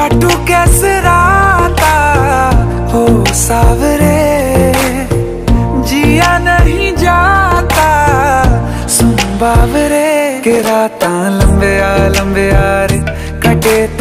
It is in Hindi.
काटू कैसे राता हो सावरे, जिया नहीं जाता सुन बावरे के राता लंबे आ रे कटे